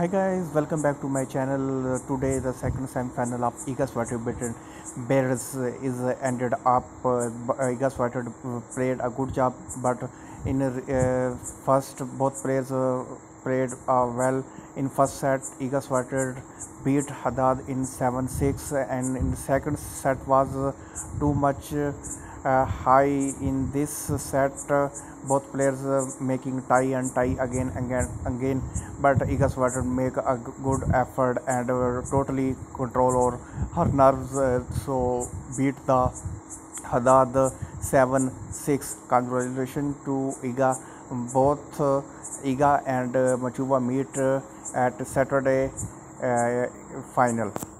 Hi guys, welcome back to my channel. Today the second semi-final of IGA Swiatek beaten Bears is ended up. IGA Swiatek played a good job, but in first both players played well. In first set, IGA Swiatek beat Haddad in 7-6, and in the second set was too much high. In this set, both players making tie and tie again, but IGA Swiatek make a good effort and totally control over her nerves, so beat the Haddad 7-6. Congratulations to IGA. Both IGA and Machuba meet at Saturday final.